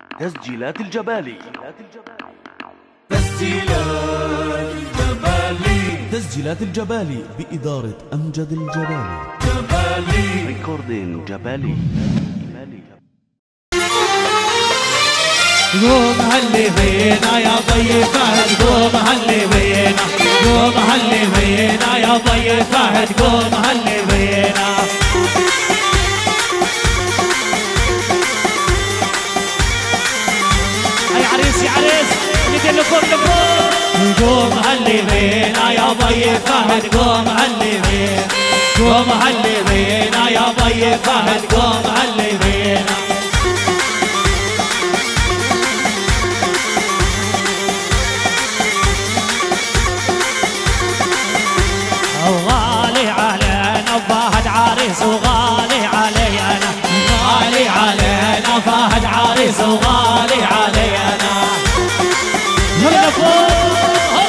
تسجيلات الجبالي. تسجيلات الجبالي بإدارة أمجد الجبالي. ريكوردين جبالي. قوم هلي بينا يا طيب فهد، قوم هلي بينا، قوم هلي بينا يا طيب فهد، قوم هلي بينا. يا عريس يا عريس ندي لفوق لفوق. قوم هلي بينا يا طيب فهد، قوم هلي بينا، قوم هلي بينا يا طيب فهد، قوم هلي بينا. وغالي علينا فهد عريس، وغالي علي انا، غالي علينا فهد عريس، وغالي علي انا. هلا فوق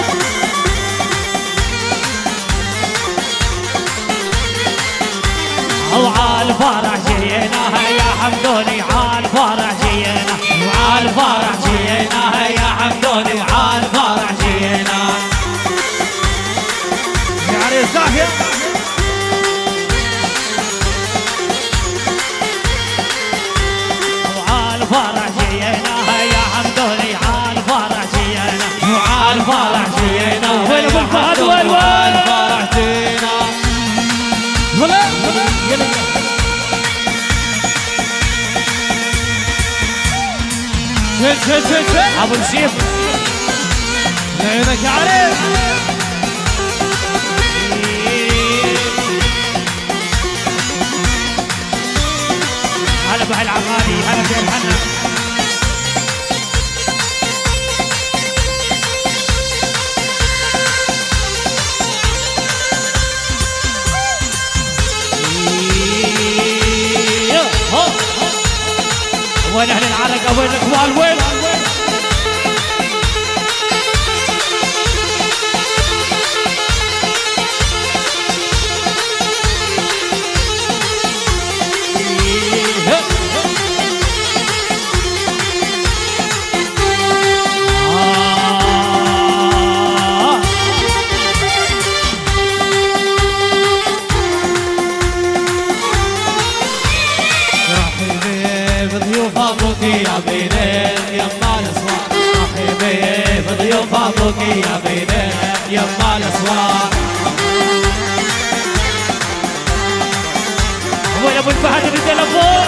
وعالفرح جينا يا حمدوني، عالفرح جينا، وعالفرح جينا يا حمدوني، وعالفرح جينا. زاهية وعالفرح جينا يا حمدوني، عالفرح جينا، وعالفرح جينا. وين ابو الفهد وين وعالفرح جينا. هلا يلا شد ابو السيف وينك يا عريس. هلا بها العقالي، هلا زين حنا. وين اهل العرقه، وين الاخوان، وين يا بينين يما الاسواق، رحبي بضيوف ابوك يا بينين يما الاسواق. وين ابو الفهد بالتلفون.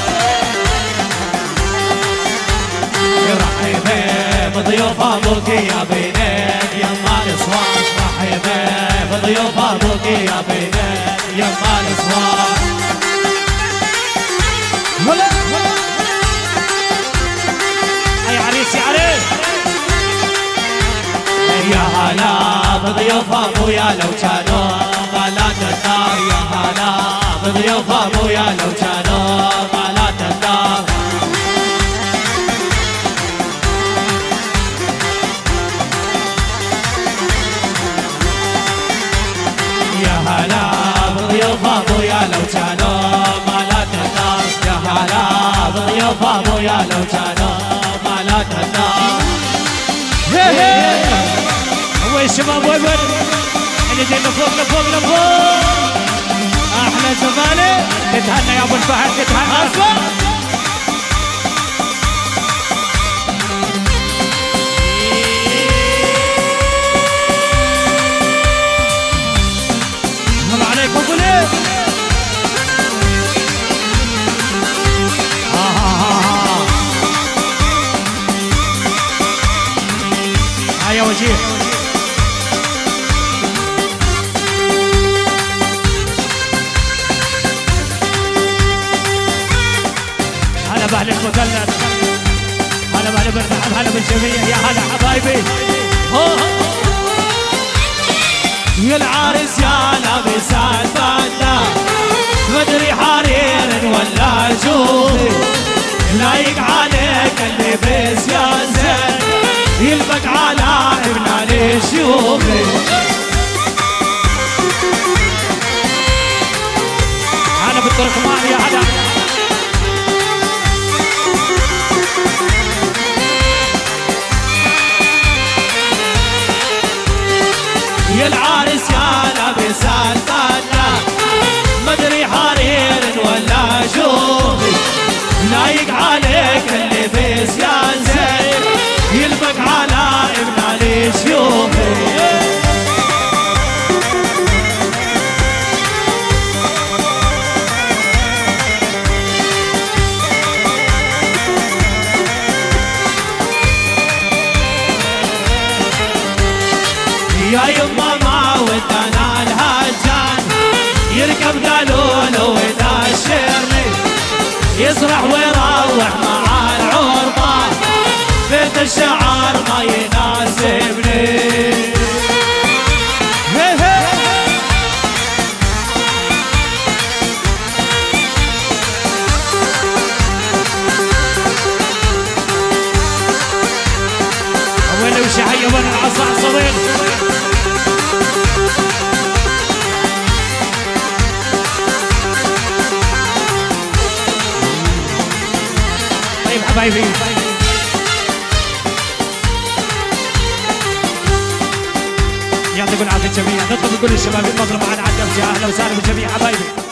رحبي بضيوف ابوك يا بينين يما الاسواق، رحبي بضيوف ابوك يا بينين يما الاسواق. يا عريس يا عريس يا هلا بضيوف ابويا لو كانوا غلات الدار، يا هلا بضيوف ابويا لو كانوا غلات الدار. يا هلا بضيوف ابويا لو كانوا غلات الدار، يا هلا بضيوف ابويا لو كانوا لا تهدى. وين الشباب وين اللي جايين فوق لفوق لفوق. احلى زمالي تتهنى يا ابو الفهد، تتهنى. الله عليكم ابو ليه. يا وجيه هلا باهل المثلث، هلا باهل برنحل، هلا بالجميع، يا هلا حبايبي. يا العريس يا لابس الفتة، مدري حرير ولا جوفي، لايق عليك اللبس يا زين، يلبق على ابن الشيوخي. انا بالتركمان يا هلا. يسال طلع مدري حرير ولا شوفي لايق عليك اللي بيس يا زين يلبق على ابن علي شيوخي يا يما ما ودنا الهجان يركب قالوا ويداشرني يسرح ويروح مع العربان بيت الشعر ما يناسبني وين وشحي وين العصا صغير حبايبي يعطيكم العافيه جميعا. نطلب كل الشباب يتفضلوا معنا على الدرجه. اهلا وسهلا بالجميع حبايبي.